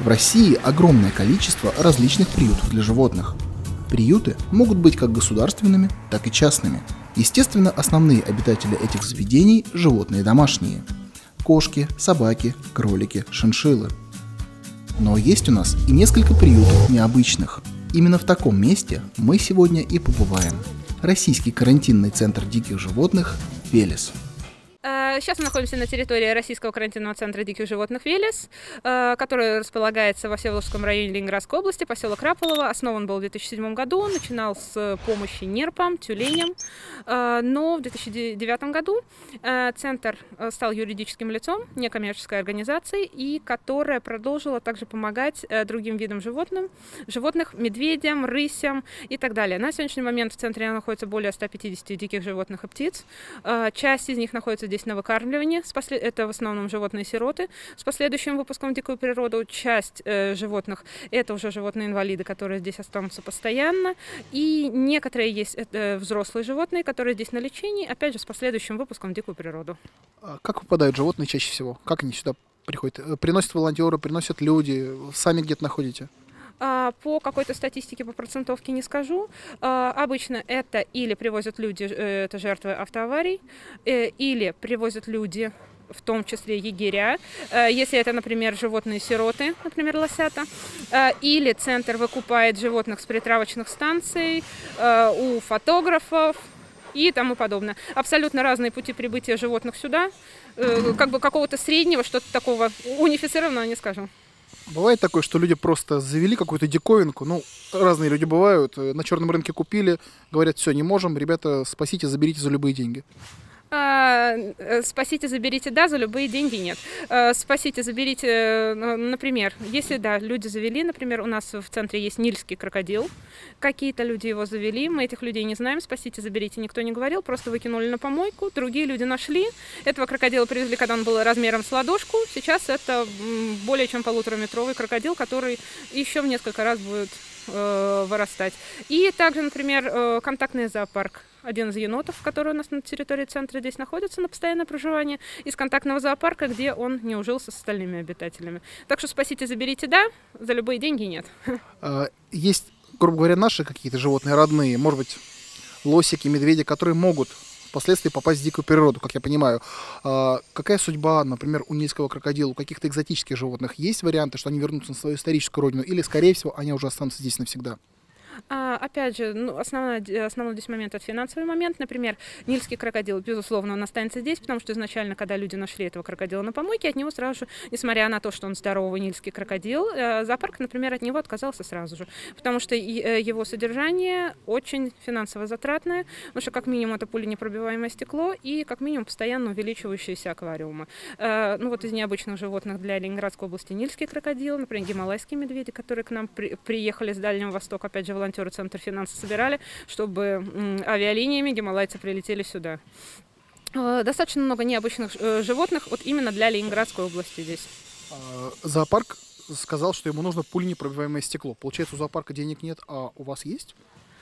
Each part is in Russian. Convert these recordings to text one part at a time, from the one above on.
В России огромное количество различных приютов для животных. Приюты могут быть как государственными, так и частными. Естественно, основные обитатели этих заведений – животные домашние. Кошки, собаки, кролики, шиншиллы. Но есть у нас и несколько приютов необычных. Именно в таком месте мы сегодня и побываем. Российский карантинный центр диких животных «Велес». Сейчас мы находимся на территории Российского карантинного центра диких животных «Велес», который располагается во Всеволожском районе Ленинградской области, поселок Раполово. Основан был в 2007 году, начинал с помощи нерпам, тюленям, но в 2009 году центр стал юридическим лицом, некоммерческой организацией, и которая продолжила также помогать другим видам животных, медведям, рысям и так далее. На сегодняшний момент в центре находится более 150 диких животных и птиц. Часть из них находится здесь на выкармливании, это в основном животные-сироты. С последующим выпуском в дикую природу часть животных – это уже животные-инвалиды, которые здесь останутся постоянно. И некоторые есть взрослые животные, которые здесь на лечении, опять же, с последующим выпуском в дикую природу. Как попадают животные чаще всего? Как они сюда приходят? Приносят волонтеры, приносят люди? Сами где-то находите? По какой-то статистике, по процентовке не скажу. Обычно это или привозят люди, это жертвы автоаварий, или привозят люди, в том числе егеря, если это, например, животные-сироты, например, лосята, или центр выкупает животных с притравочных станций, у фотографов и тому подобное. Абсолютно разные пути прибытия животных сюда, как бы какого-то среднего, что-то такого унифицированного не скажу. Бывает такое, что люди просто завели какую-то диковинку, разные люди бывают, на черном рынке купили, говорят, все, не можем, ребята, спасите, заберите за любые деньги. Спасите, заберите, да, за любые деньги нет. Спасите, заберите, например, если, да, люди завели, например, у нас в центре есть нильский крокодил, какие-то люди его завели, мы этих людей не знаем, спасите, заберите, никто не говорил, просто выкинули на помойку, другие люди нашли, этого крокодила привезли, когда он был размером с ладошку, сейчас это более чем 1,5-метровый крокодил, который еще в несколько раз будет вырастать. И также, например, контактный зоопарк. Один из енотов, который у нас на территории центра здесь находится на постоянное проживание, из контактного зоопарка, где он не ужился с остальными обитателями. Так что спасите, заберите, да, за любые деньги нет. Есть, грубо говоря, наши какие-то животные родные, может быть, лосики, медведи, которые могут впоследствии попасть в дикую природу, как я понимаю. Какая судьба, например, у нильского крокодила, у каких-то экзотических животных? Есть варианты, что они вернутся на свою историческую родину, или, скорее всего, они уже останутся здесь навсегда? Опять же, основной здесь момент – это финансовый момент. Например, нильский крокодил, безусловно, он останется здесь, потому что изначально, когда люди нашли этого крокодила на помойке, от него сразу же, несмотря на то, что он здоровый нильский крокодил, зоопарк, например, от него отказался сразу же, потому что его содержание очень финансово затратное, потому что как минимум это пуленепробиваемое стекло и как минимум постоянно увеличивающиеся аквариумы. Из необычных животных для Ленинградской области нильский крокодил, например, гималайские медведи, которые к нам приехали с Дальнего Востока, опять же, волонтеры Центра финансов собирали, чтобы авиалиниями гималайцы прилетели сюда. Достаточно много необычных животных вот именно для Ленинградской области здесь. Зоопарк сказал, что ему нужно пуленепробиваемое стекло. Получается, у зоопарка денег нет, а у вас есть?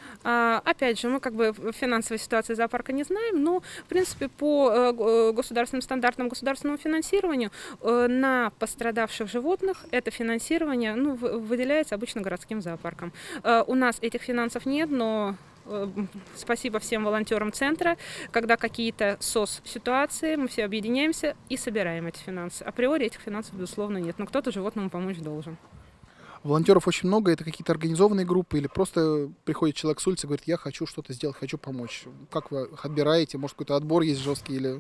Опять же, мы финансовой ситуации зоопарка не знаем, но, в принципе, по государственным стандартам государственному финансированию на пострадавших животных это финансирование выделяется обычно городским зоопарком. У нас этих финансов нет, но спасибо всем волонтерам центра, когда какие-то СОС-ситуации, мы все объединяемся и собираем эти финансы. Априори этих финансов, безусловно, нет, но кто-то животному помочь должен. Волонтеров очень много, это какие-то организованные группы или просто приходит человек с улицы и говорит, я хочу что-то сделать, хочу помочь. Как вы их отбираете? Может, какой-то отбор есть жесткий или...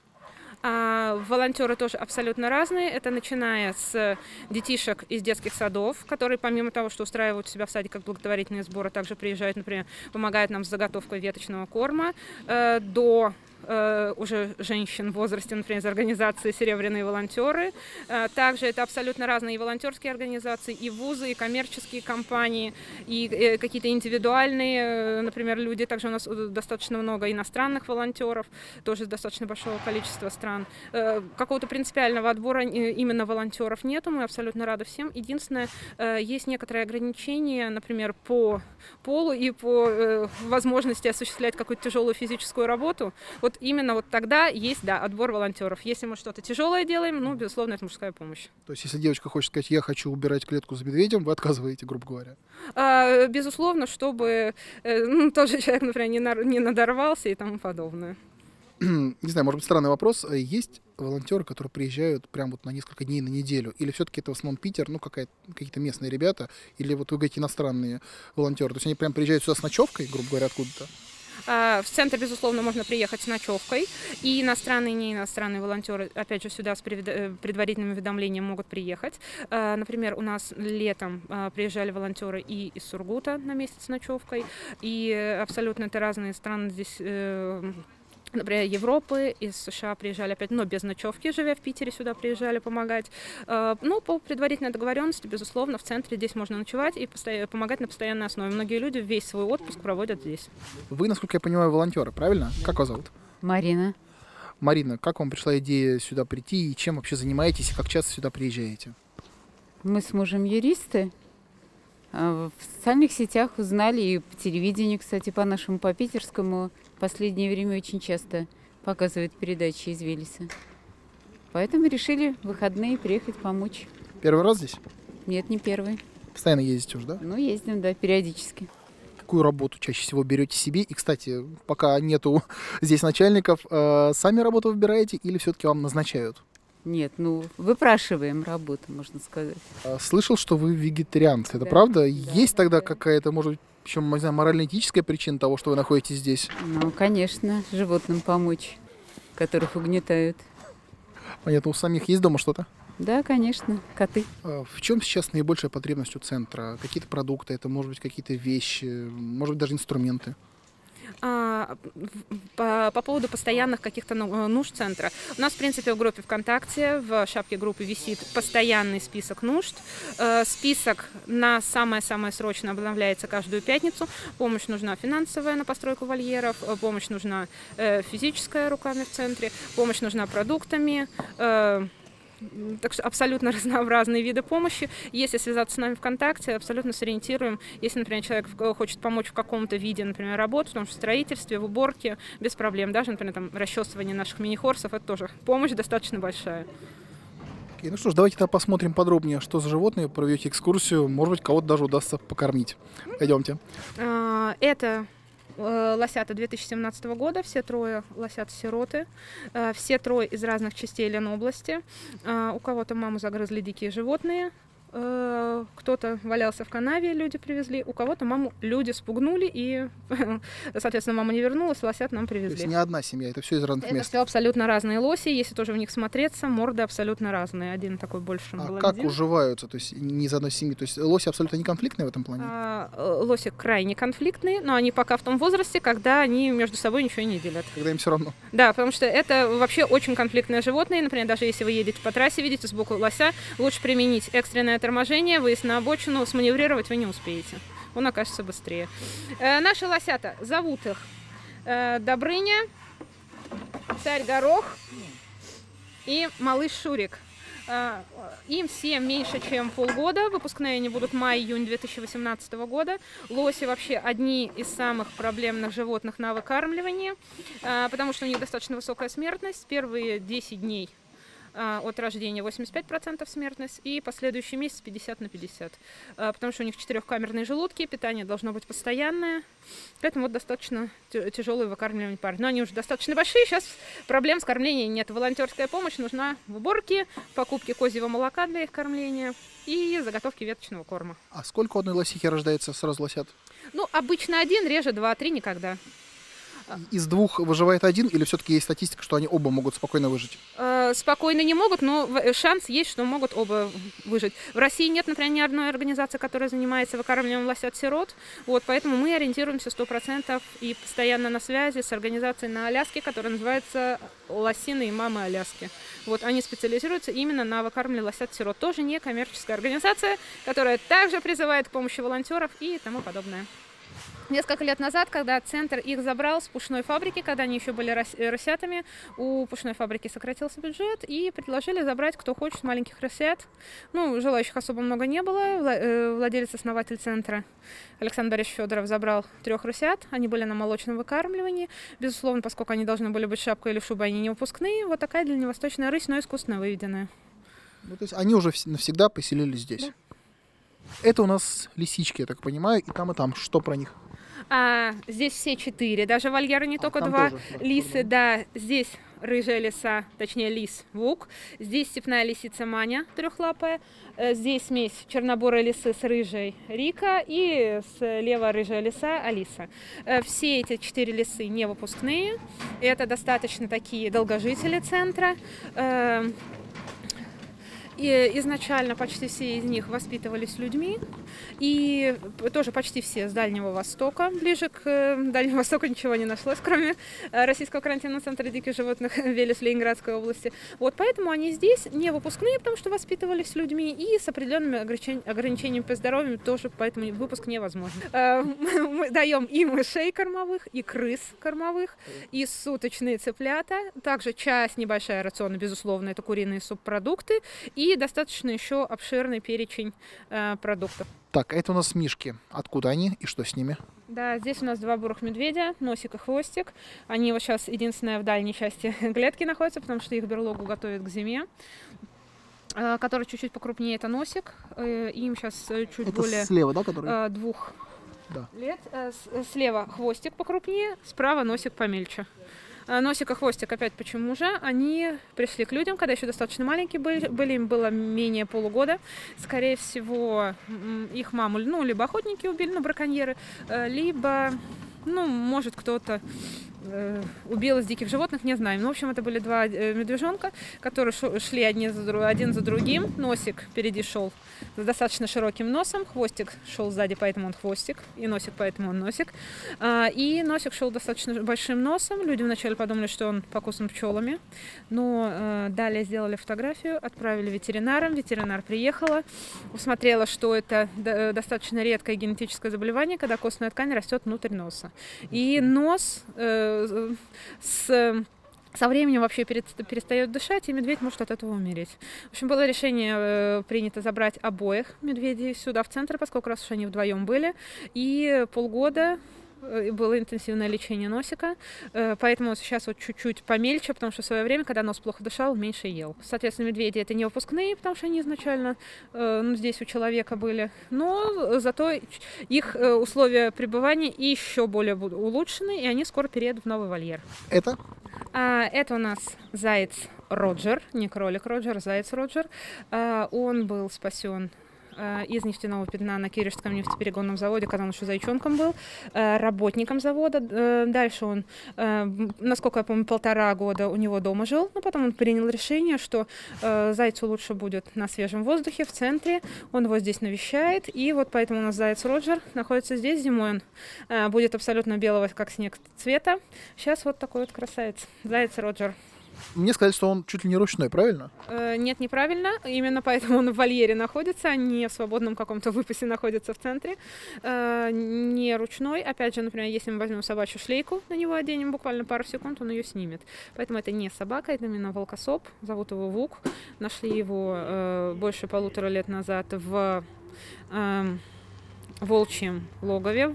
Волонтеры тоже абсолютно разные. Это начиная с детишек из детских садов, которые помимо того, что устраивают у себя в садиках благотворительные сборы, также приезжают, например, помогают нам с заготовкой веточного корма, до уже женщин в возрасте, например, из организации «Серебряные волонтеры». Также это абсолютно разные и волонтерские организации, и вузы, и коммерческие компании, и какие-то индивидуальные, например, люди. Также у нас достаточно много иностранных волонтеров, тоже из достаточно большого количества стран. Какого-то принципиального отбора именно волонтеров нету, мы абсолютно рады всем. Единственное, есть некоторые ограничения, например, по полу и по возможности осуществлять какую-то тяжелую физическую работу. Вот вот именно вот тогда есть, да, отбор волонтеров. Если мы что-то тяжелое делаем, ну, безусловно, это мужская помощь. То есть, если девочка хочет сказать, я хочу убирать клетку за медведем, вы отказываете, грубо говоря? Безусловно, чтобы тот же человек, например, не надорвался и тому подобное. Не знаю, может быть, странный вопрос. Есть волонтеры, которые приезжают прям вот на несколько дней, на неделю? Или все-таки это в основном Питер, ну, какие-то местные ребята? Или вот вы говорите иностранные волонтеры? То есть они прям приезжают сюда с ночевкой, грубо говоря, откуда-то? В центр, безусловно, можно приехать с ночевкой. И иностранные, и не иностранные волонтеры, опять же, сюда с предварительным уведомлением могут приехать. Например, у нас летом приезжали волонтеры и из Сургута на месяц с ночевкой. И абсолютно это разные страны здесь. Например, Европы, из США приезжали опять, но без ночевки, живя в Питере, сюда приезжали помогать. Ну, по предварительной договоренности, безусловно, в центре здесь можно ночевать и помогать на постоянной основе. Многие люди весь свой отпуск проводят здесь. Вы, насколько я понимаю, волонтеры, правильно? Как вас зовут? Марина. Марина, как вам пришла идея сюда прийти и чем вообще занимаетесь, и как часто сюда приезжаете? Мы с мужем юристы. В социальных сетях узнали, и по телевидению, кстати, по нашему, по питерскому, в последнее время очень часто показывают передачи из Велеса. Поэтому решили в выходные приехать помочь. Первый раз здесь? Нет, не первый. Постоянно ездите уже, да? Ну, ездим, да, периодически. Какую работу чаще всего берете себе? И, кстати, пока нету здесь начальников, сами работу выбираете или все-таки вам назначают? Нет, ну, выпрашиваем работу, можно сказать. Слышал, что вы вегетарианцы, это Да, правда? да, Есть тогда да. какая-то, может быть, еще, не знаю, морально-этическая причина того, что вы находитесь здесь? Ну, конечно, животным помочь, которых угнетают. Понятно, у самих есть дома что-то? Да, конечно, коты. В чем сейчас наибольшая потребность у центра? Какие-то продукты, это, может быть, какие-то вещи, может быть, даже инструменты? По поводу постоянных каких-то нужд центра. У нас, в принципе, в группе ВКонтакте, в шапке группы висит постоянный список нужд. Список на самое-самое срочное обновляется каждую пятницу. Помощь нужна финансовая на постройку вольеров, помощь нужна физическая руками в центре, помощь нужна продуктами. Так что абсолютно разнообразные виды помощи. Если связаться с нами ВКонтакте, абсолютно сориентируем. Если, например, человек хочет помочь в каком-то виде, например, работы, в том числе в строительстве, в уборке, без проблем. Даже, например, там, расчесывание наших мини-хорсов, это тоже помощь достаточно большая. Окей, ну что ж, давайте тогда посмотрим подробнее, что за животные, проведете экскурсию, может быть, кого-то даже удастся покормить. Пойдемте. Это лосята 2017 года, все трое лосята-сироты, все трое из разных частей Ленобласти. У кого-то маму загрызли дикие животные, кто-то валялся в канаве, люди привезли, у кого-то маму люди спугнули, и, соответственно, мама не вернулась, лосят нам То есть привезли. не одна семья, это все из разных Это мест. все абсолютно разные лоси, если тоже в них смотреться, морды абсолютно разные. Один такой больше А как блондин. уживаются, то есть не из одной семьи? То есть лоси абсолютно не конфликтные в этом плане? Лоси крайне конфликтные, но они пока в том возрасте, когда они между собой ничего не делят. Когда им все равно. Да, потому что это вообще очень конфликтные животные. Например, даже если вы едете по трассе, видите сбоку лося, лучше применить экстренное торможение, выезд на обочину, сманеврировать вы не успеете. Он окажется быстрее. Наши лосята, зовут их Добрыня, Царь Горох и Малыш Шурик. Им всем меньше, чем полгода. Выпускные они будут май-июнь 2018 года. Лоси вообще одни из самых проблемных животных на выкармливании, потому что у них достаточно высокая смертность. Первые 10 дней от рождения 85% смертность и последующий месяц 50/50. Потому что у них 4-камерные желудки, питание должно быть постоянное. Поэтому вот достаточно тяжелое выкармливание пар. Но они уже достаточно большие, сейчас проблем с кормлением нет. Волонтерская помощь нужна в уборке, покупке козьего молока для их кормления и заготовке веточного корма. А сколько у одной лосихи рождается сразу лосят? Ну, обычно один, реже 2-3 никогда. Из двух выживает один или все-таки есть статистика, что они оба могут спокойно выжить? Спокойно не могут, но шанс есть, что могут оба выжить. В России нет, например, ни одной организации, которая занимается выкармливанием лосят-сирот. Вот, поэтому мы ориентируемся 100% и постоянно на связи с организацией на Аляске, которая называется «Лосиные мамы Аляски». Вот, они специализируются именно на выкармливании лосят-сирот. Тоже не коммерческая организация, которая также призывает к помощи волонтеров и тому подобное. Несколько лет назад, когда центр их забрал с пушной фабрики, когда они еще были рысятами, у пушной фабрики сократился бюджет и предложили забрать, кто хочет, маленьких рысят. Ну, желающих особо много не было. Владелец-основатель центра Александр Борисович Федоров забрал 3 рысят. Они были на молочном выкармливании. Безусловно, поскольку они должны были быть шапкой или шубой, они не выпускные. Вот такая дальневосточная рысь, но искусственно выведенная. Ну, то есть они уже навсегда поселились здесь. Да. Это у нас лисички, я так понимаю, и там. Что про них? Здесь все 4, даже вольеры не только там 2 тоже, лисы, да, здесь рыжая лиса, точнее лис Вук, здесь степная лисица Маня, 3-лапая, здесь смесь чернобурой лисы с рыжей Рика и слева рыжая лиса Алиса. Все эти 4 лисы не выпускные, это достаточно такие долгожители центра. И изначально почти все из них воспитывались людьми, и тоже почти все с Дальнего Востока. Ближе к Дальнему Востоку ничего не нашлось, кроме Российского карантинного центра диких животных Велес в Ленинградской области. Вот поэтому они здесь не выпускные, потому что воспитывались людьми, и с определенными ограничениями по здоровью тоже, поэтому выпуск невозможен. Мы даем и мышей кормовых, и крыс кормовых, и суточные цыплята, также часть небольшая рациона, безусловно, это куриные субпродукты, и достаточно еще обширный перечень продуктов. Так, это у нас мишки. Откуда они и что с ними? Да, здесь у нас 2 бурых медведя, носик и хвостик. Они вот сейчас единственное в дальней части клетки находятся, потому что их берлогу готовят к зиме. Который чуть-чуть покрупнее, это носик. Им сейчас чуть это более слева, да, который? 2 Да. лет. Слева хвостик покрупнее, справа носик помельче. Носик и хвостик, опять почему же? Они пришли к людям, когда еще достаточно маленькие были, им было менее полугода. Скорее всего, их маму, либо охотники убили, браконьеры, либо, может, кто-то убил из диких животных, не знаем. В общем, это были 2 медвежонка, которые шли один за другим. Носик впереди шел с достаточно широким носом, хвостик шел сзади, поэтому он хвостик, и носик, поэтому он носик. И носик шел достаточно большим носом. Люди вначале подумали, что он покусан пчелами, но далее сделали фотографию, отправили ветеринарам. Ветеринар приехала, усмотрела, что это достаточно редкое генетическое заболевание, когда костная ткань растет внутрь носа. И нос со временем вообще перестает дышать, и медведь может от этого умереть. В общем, было решение принято забрать обоих медведей сюда, в центр, поскольку раз уж они вдвоем были, и полгода было интенсивное лечение носика, поэтому сейчас вот чуть-чуть помельче, потому что в свое время, когда нос плохо дышал, меньше ел. Соответственно, медведи это не выпускные, потому что они изначально здесь у человека были, но зато их условия пребывания еще более будут улучшены, и они скоро переедут в новый вольер. Это? Это у нас заяц Роджер, не кролик Роджер, заяц Роджер. Он был спасен из нефтяного пятна на Киришском нефтеперегонном заводе, когда он еще зайчонком был, работником завода. Дальше он, насколько я помню, 1,5 года у него дома жил, но потом он принял решение, что зайцу лучше будет на свежем воздухе, в центре, он его здесь навещает, и вот поэтому у нас заяц Роджер находится здесь. Зимой он будет абсолютно белого, как снег, цвета. Сейчас вот такой вот красавец, заяц Роджер. Мне сказали, что он чуть ли не ручной, правильно? Нет, неправильно. Именно поэтому он в вольере находится, а не в свободном каком-то выпасе находится в центре. Не ручной. Опять же, например, если мы возьмем собачью шлейку, на него оденем буквально пару секунд, он ее снимет. Поэтому это не собака, это именно волкособ. Зовут его Вук. Нашли его больше 1,5 лет назад в волчьем логове,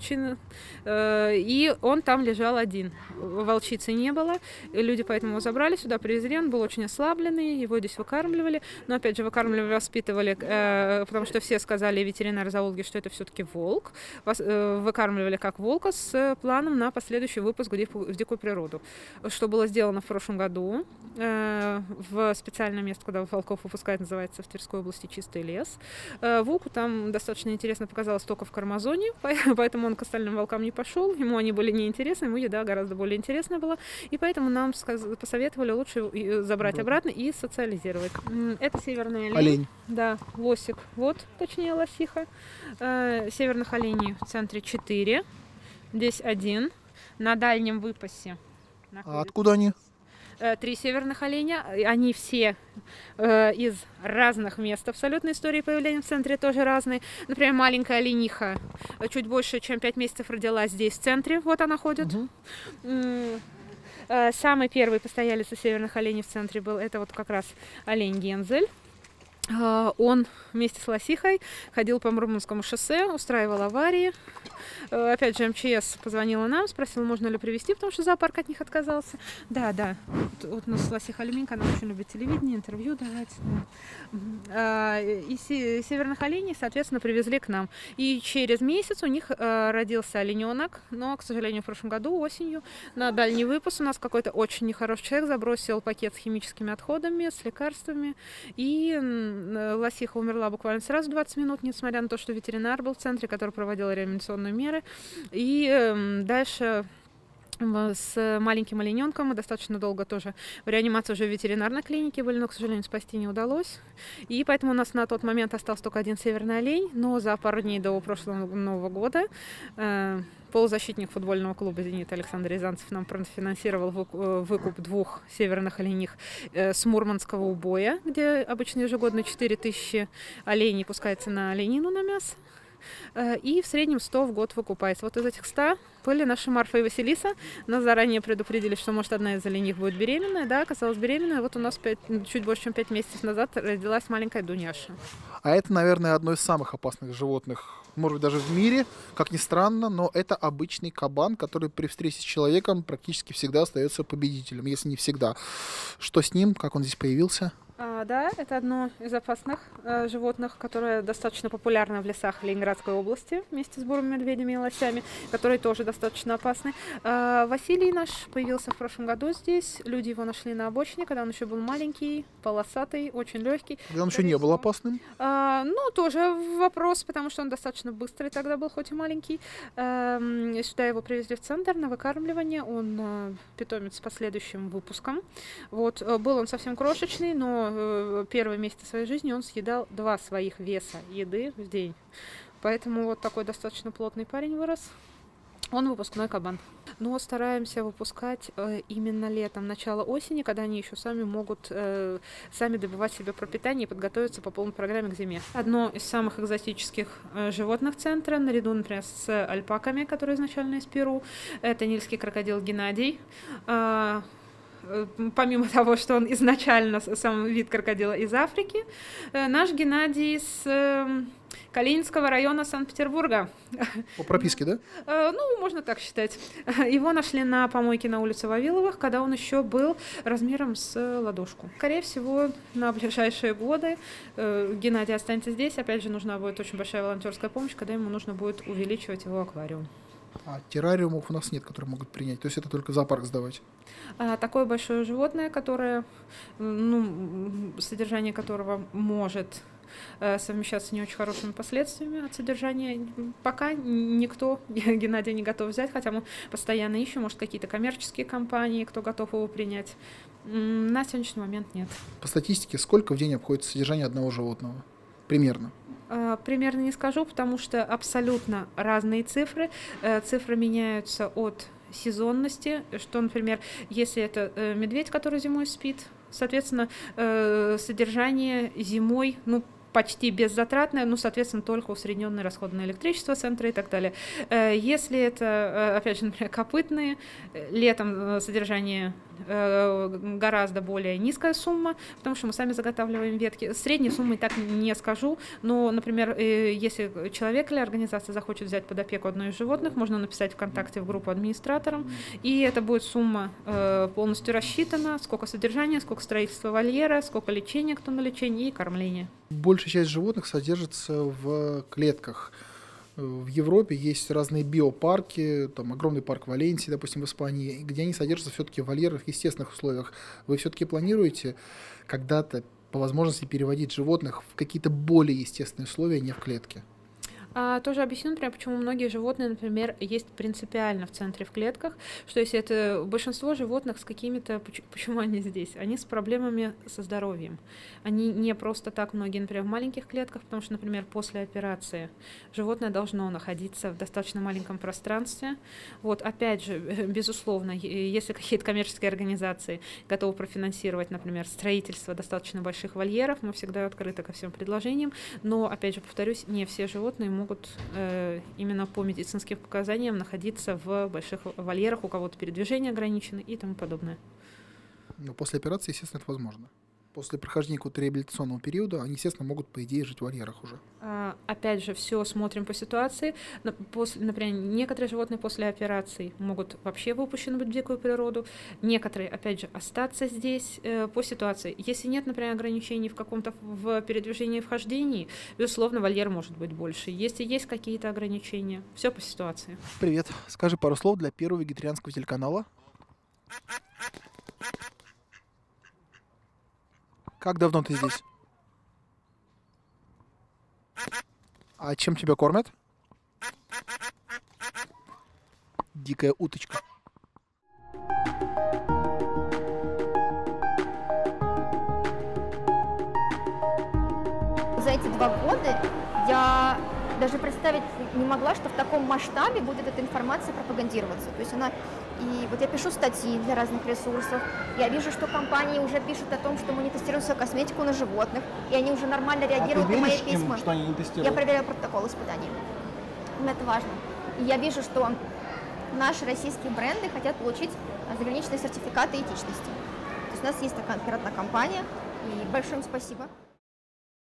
и он там лежал один. Волчицы не было, люди поэтому его забрали, сюда привезли, он был очень ослабленный, его здесь выкармливали, но опять же выкармливали, воспитывали, потому что все сказали, ветеринары-зоологи, что это все-таки волк, выкармливали как волка с планом на последующий выпуск в дикую природу, что было сделано в прошлом году в специальное место, куда волков выпускают, называется в Тверской области Чистый лес. Волку там достаточно интересно показалось только в Кармазоне, поэтому он к остальным волкам не пошел, ему они были неинтересны, ему еда гораздо более интересная была, и поэтому нам посоветовали лучше забрать обратно и социализировать. Это северный олень. Олень. Да, лосик. Вот, точнее, лосиха. Северных оленей в центре 4, здесь 1, на дальнем выпасе. А откуда они? 3 северных оленя. Они все из разных мест абсолютно. Истории появления в центре тоже разные. Например, маленькая олениха чуть больше, чем 5 месяцев родилась здесь, в центре. Вот она ходит. Самый первый постоялец у северных оленей в центре был, это вот как раз олень Гензель. Он вместе с лосихой ходил по Мурманскому шоссе, устраивал аварии. Опять же, МЧС позвонила нам, спросила, можно ли привезти, потому что зоопарк от них отказался. Да. Вот у нас лосиха Алюминка, она очень любит телевидение, интервью давать. Да. И северных оленей, соответственно, привезли к нам. И через месяц у них родился олененок, но, к сожалению, в прошлом году осенью на дальний выпуск у нас какой-то очень нехороший человек забросил пакет с химическими отходами, с лекарствами, и лосиха умерла буквально сразу 20 минут, несмотря на то, что ветеринар был в центре, который проводил реанимационные меры. И дальше с маленьким олененком мы достаточно долго тоже в реанимации уже в ветеринарной клинике были, но, к сожалению, спасти не удалось. И поэтому у нас на тот момент остался только один северный олень, но за пару дней до прошлого Нового года полузащитник футбольного клуба «Зенит» Александр Рязанцев нам профинансировал выкуп 2 северных олених с Мурманского убоя, где обычно ежегодно 4000 оленей пускается на оленину, на мясо. И в среднем 100 в год выкупается. Вот из этих 100 были наши Марфа и Василиса. Нас заранее предупредили, что, может, одна из олених будет беременная. Да, оказалась беременная. Вот у нас чуть больше, чем 5 месяцев назад родилась маленькая Дуняша. А это, наверное, одно из самых опасных животных, может быть, даже в мире, как ни странно, но это обычный кабан, который при встрече с человеком практически всегда остается победителем, если не всегда. Что с ним? Как он здесь появился? Да, это одно из опасных животных, которое достаточно популярно в лесах Ленинградской области вместе с бурыми медведями и лосями, которые тоже достаточно опасны. Василий наш появился в прошлом году здесь. Люди его нашли на обочине, когда он еще был маленький, полосатый, очень легкий. Когда он еще не был опасным? Тоже вопрос, потому что он достаточно быстрый тогда был, хоть и маленький. Сюда его привезли в центр на выкармливание. Он питомец с последующим выпуском. Вот, был он совсем крошечный, но первые месяцы своей жизни он съедал 2 своих веса еды в день. Поэтому вот такой достаточно плотный парень вырос. Он выпускной кабан. Но стараемся выпускать именно летом, начало осени, когда они еще сами могут сами добывать себе пропитание и подготовиться по полной программе к зиме. Одно из самых экзотических животных центра, наряду, например, с альпаками, которые изначально из Перу, это нильский крокодил Геннадий. Помимо того, что он изначально сам вид крокодила из Африки, наш Геннадий с Калининского района Санкт-Петербурга. По прописке, да? Можно так считать. Его нашли на помойке на улице Вавиловых, когда он еще был размером с ладошку. Скорее всего, на ближайшие годы Геннадий останется здесь. Опять же, нужна будет очень большая волонтерская помощь, когда ему нужно будет увеличивать его аквариум. А террариумов у нас нет, которые могут принять. То есть это только зоопарк сдавать. Такое большое животное, которое, содержание которого может совмещаться с не очень хорошими последствиями от содержания, пока никто Геннадия не готов взять, хотя мы постоянно ищем, может, какие-то коммерческие компании, кто готов его принять. На сегодняшний момент нет. По статистике, сколько в день обходится содержание одного животного? Примерно. Примерно не скажу, потому что абсолютно разные цифры. Цифры меняются от сезонности, что, например, если это медведь, который зимой спит, соответственно, содержание зимой, почти беззатратное, соответственно, только усредненные расходы на электричество центра и так далее. Если это, опять же, например, копытные, летом содержание гораздо более низкая сумма, потому что мы сами заготавливаем ветки. Средней суммы так не скажу, но, например, если человек или организация захочет взять под опеку одно из животных, можно написать ВКонтакте в группу администраторам, и это будет сумма полностью рассчитана, сколько содержания, сколько строительства вольера, сколько лечения, кто на лечении, и кормления. Большая часть животных содержится в клетках. В Европе есть разные биопарки, там огромный парк Валенсии, допустим, в Испании, где они содержатся все-таки в вольерах в естественных условиях. Вы все-таки планируете когда-то по возможности переводить животных в какие-то более естественные условия, не в клетке? Тоже объясню, например, почему многие животные, например, есть принципиально в центре в клетках, что если это большинство животных с какими-то, почему они здесь? Они с проблемами со здоровьем. Они не просто так, многие, например, в маленьких клетках, потому что, например, после операции животное должно находиться в достаточно маленьком пространстве. Вот, опять же, безусловно, если какие-то коммерческие организации готовы профинансировать, например, строительство достаточно больших вольеров, мы всегда открыты ко всем предложениям, но, опять же, повторюсь, не все животные могут именно по медицинским показаниям находиться в больших вольерах, у кого-то передвижение ограничено и тому подобное. Но после операции, естественно, это возможно. После прохождения какого-то реабилитационного периода они, естественно, могут, по идее, жить в вольерах уже. Опять же, все смотрим по ситуации. Например, некоторые животные после операций могут вообще выпущены быть в дикую природу. Некоторые, опять же, остаться здесь по ситуации. Если нет, например, ограничений в передвижении и вхождении, безусловно, вольер может быть больше. Если есть какие-то ограничения, все по ситуации. Привет. Скажи пару слов для первого вегетарианского телеканала. Как давно ты здесь? А чем тебя кормят? Дикая уточка. За эти 2 года я даже представить не могла, что в таком масштабе будет эта информация пропагандироваться. То есть и вот я пишу статьи для разных ресурсов, я вижу, что компании уже пишут о том, что мы не тестируем свою косметику на животных, и они уже нормально реагируют на мои письма. Что они не тестируют? Я проверяю протокол испытаний. Это важно. И я вижу, что наши российские бренды хотят получить заграничные сертификаты этичности. То есть у нас есть такая конкретная компания, и большое им спасибо.